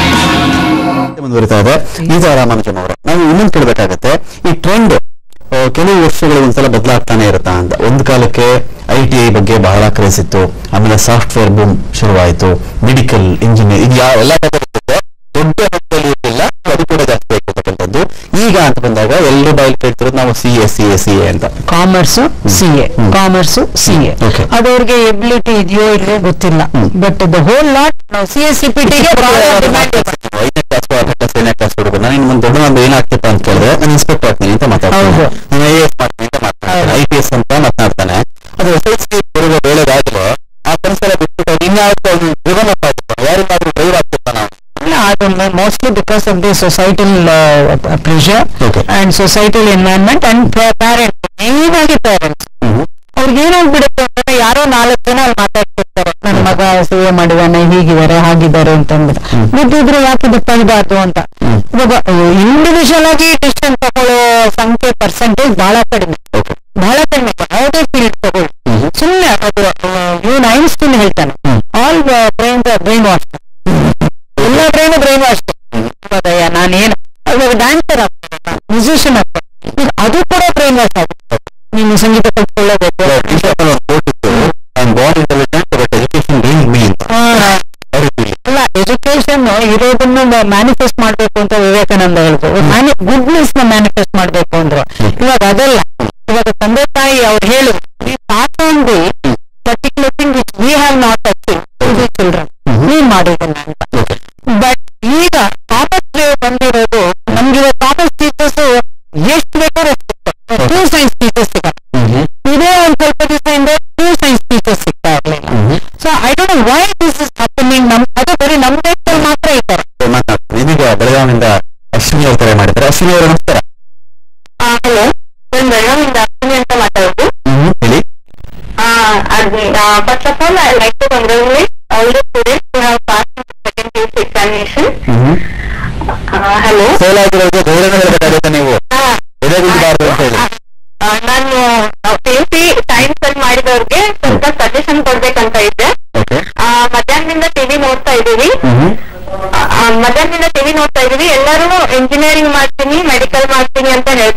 ಮುಂದುವರಿತಾ ಇದೆ. ಈಗ ರಾಮಾನುಜನ್ ಅವರ ನಾವು ಇನ್ನೊಂದು ಕೇಳಬೇಕಾಗತ್ತೆ. ಈ ಟ್ರೆಂಡ್ ಕೆಲವು ವರ್ಷಗಳು ಒಂದ್ಸಲ ಬದಲಾಗ್ತಾನೆ ಇರುತ್ತಾ ಅಂತ. ಒಂದು ಕಾಲಕ್ಕೆ ಐ ಟಿ ಐ ಬಗ್ಗೆ ಬಹಳ ಕ್ರೇಜ್ ಇತ್ತು, ಆಮೇಲೆ ಸಾಫ್ಟ್ವೇರ್ ಬೂಮ್ ಶುರುವಾಯಿತು, ಮೆಡಿಕಲ್ ಇಂಜಿನಿಯರ್ ಇದು ಯಾವ ಎಲ್ಲ ದೊಡ್ಡ ಹಂತದಲ್ಲಿ ಇರಲಿಲ್ಲ, ಅದು ಕೂಡ ಜಾಸ್ತಿ ಆಗಿರ್ತಕ್ಕಂಥದ್ದು. ಈಗ ಅಂತ ಬಂದಾಗ ಎಲ್ಲರೂ ಬಾಯಲ್ಲಿ ಕೇಳ್ತಿರೋದು ನಾವು C A C A C A ಅಂತ. Commerce C A commerce C A ಅದವ್ರಿಗೆ ಎಬಿಲಿಟಿ ಇದೆಯೋ ಇಲ್ಲೋ ಗೊತ್ತಿಲ್ಲ, ಬಟ್ ದ ಹೋಲ್ ಲಾಟ್ ನಾವು ಸಿ ಎಸ್ ಸಿ ಪಿ ಟಿಗೆ ಐದನೇ ಕ್ಲಾಸ್ ಆರನೇ ಕ್ಲಾಸ್ ಏಳನೇ ಕ್ಲಾಸ್ ಹುಡುಗ ನಾನು ಇನ್ನು ದೊಡ್ಡ ಒಂದು ಏನಾಗ್ತಿಪ್ಪ ಅಂತ ಕೇಳಿದ್ರೆ ನಾನು ಇನ್ಸ್ಪೆಕ್ಟರ್ ಆಗ್ತೀನಿ ಅಂತ ಮಾತಾಡ್ತೀನಿ, ನಾನು ಐ ಎ ಎಸ್ ಮಾಡ್ತೀನಿ ಅಂತ ಮಾತಾಡ್ತಾನೆ, ಐ ಪಿ ಎಸ್ ಅಂತ ಮಾತನಾಡ್ತಾನೆ. ಅದು ಎಸ್ ಎಲ್ ಸಿ ಬರುವ ವೇಳೆಗಾಗಲೇ ಆ ಕನಸೆಲ್ಲ ಬಿಟ್ಬಿಟ್ಟು ಇನ್ಯಾವುದೋ ಒಂದು ಡ್ರಿವನ್ ಅಪ್ ಆಗ್ತಿರ್ತಾನೆ, ಯಾರಿಗಾದ್ರೂ ಡ್ರೈವ್ ಆಗ್ತಿರ್ತಾನ. ಅದೊಂದು mostly because of the societal pressure and societal environment and parents, main ಆಗಿ ಪ್ಯಾರೆಂಟ್ಸ್ ಅವ್ರಿಗೆ ಏನಾಗ್ಬಿಡುತ್ತೆ ಅಂದ್ರೆ ಯಾರೋ ನಾಲ್ಕು ಜನ ಅಲ್ಲಿ ಮಾತಾಡ್ತಿರ್ತಾರೆ, ನನ್ನ ಮಗ ಸೇವೆ ಮಾಡಿದಾನೆ, ಹೀಗಿದ್ದಾರೆ ಹಾಗಿದ್ದಾರೆ ಅಂತ ಅಂದ್ಬಿಟ್ಟು, ಬಿಟ್ಟಿದ್ರೆ ಯಾಕೆ ಬಿಟ್ಟಾಗಬಾರ್ದು ಅಂತ. ಇವಾಗ ಇಂಡಿವಿಜುವಲ್ ಆಗಿ ಡಿಸಿಷನ್ ತಗೊಳ್ಳೋ ಸಂಖ್ಯೆ ಪರ್ಸೆಂಟೇಜ್ ಬಹಳ ಕಡಿಮೆ, ಬಹಳ ಕಡಿಮೆ. ಯಾವುದೇ ಫೀಲ್ಡ್ ತಗೊಳ್ಳಿ, ಸುಮ್ಮನೆ ಅದು ಇವನ್ ಐನ್ಸ್ಟೀನ್ ಹೇಳ್ತಾನೆ, ಆಲ್ ಬ್ರೈನ್ ಬ್ರೈನ್ ವಾಶ್, ಎಲ್ಲ ಬ್ರೈನ್ ಬ್ರೈನ್ ವಾಶ್. ಇವಾಗ ನಾನೇನು ಇವಾಗ ಡ್ಯಾನ್ಸರ್ ಆಗ್ತೇನೆ, ಮ್ಯೂಸಿಷಿಯನ್ ಆಗ್ತೇನೆ, ಅದು ಕೂಡ ಬ್ರೈನ್ ವಾಶ್ ಆಗುತ್ತೆ. ನೀನು ಸಂಗೀತ ಕಲ್ತ್ಕೊಳ್ಳಬೇಕು, ಅಲ್ಲ ಎಜುಕೇಶನ್ ಇರೋದನ್ನು ಮ್ಯಾನಿಫೆಸ್ಟ್ ಮಾಡ್ಬೇಕು ಅಂತ ವಿವೇಕಾನಂದ ಹೇಳಿದ್ರು, ಗುಡ್ನೆಸ್ ನ ಮ್ಯಾನಿಫೆಸ್ಟ್ ಮಾಡ್ಬೇಕು ಅಂದ್ರು. ಇವಾಗ ಅದಲ್ಲ, ಇವಾಗ ತಂದೆ ತಾಯಿ ಅವ್ರು ಹೇಳು pass on the particular thing which we have not achieve to children, ನೀನ್ ಮಾಡಿದ್ದೇನೆ ಅಂತ. ಬಟ್ ಈಗ ಕಾಮರ್ಸ್ ಬಂದಿರೋದು ನಮ್ಗೆ ಕಾಮರ್ಸ್ ಟೀಚರ್ಸ್ ಎಷ್ಟು ಬೇಕೋ ಟೂ ಸೈನ್ಸ್ ಟೀಚರ್ಸ್ ಸಿಗತ್ತೆ, ಇದೇ ಒಂದ್ ಸ್ವಲ್ಪ ದಿವಸದಿಂದ ಟೂ ಸೈನ್ಸ್ ಟೀಚರ್ಸ್ ಸಿಗ್ತಾ ಇರ್ಲಿಲ್ಲ. So I don't know why this is happening. ನಮ್ ಅದು ಬರೀ ನಮ್ ದೇಶದಲ್ಲಿ ಮಾತ್ರ ಇದ್ದಾರೆ. ಇದೀಗ ಬೆಳಗಾವಿಯಿಂದ ಅಶ್ವಿನಿ ಅವರು ಕರೆ ಮಾಡಿದ್ದಾರೆ. ಅಶ್ವಿನಿ ಅವರು ನಮಸ್ಕಾರ. ಹಲೋ, ನಾನು ಬೆಳಗಾವಿಯಿಂದ ಅಶ್ವಿನಿ ಅಂತ ಮಾತಾಡೋದು. ಹೇಳಿ. First of all I like to congratulate all the students who have passed the second P U C examination. Hello, fail ಆಗಿರೋದು ಧೈರ್ಯ ಹೇಳಬೇಕಾಗುತ್ತೆ ನೀವು, ಎದೆಗುಂದಬಾರ್ದು ಅಂತ ಹೇಳಿ. ನಾನು ಪಿ ಯು ಸಿ ಸೈನ್ಸ್ ಅಲ್ಲಿ ಮಾಡಿದವ್ರಿಗೆ ಸ್ವಲ್ಪ ಸಜೆಷನ್ ಕೊಡ್ಬೇಕಂತ ಇದ್ದೆ. ಮಧ್ಯಾಹ್ನದಿಂದ ಟಿವಿ ನೋಡ್ತಾ ಇದೀವಿ ಮಧ್ಯಾಹ್ನದಿಂದ ಟಿವಿ ನೋಡ್ತಾ ಇದೀವಿ ಎಲ್ಲರೂ ಇಂಜಿನಿಯರಿಂಗ್ ಮಾಡ್ತೀನಿ ಮೆಡಿಕಲ್ ಮಾಡ್ತೀನಿ ಅಂತ ಹೇಳ್ತಾರೆ.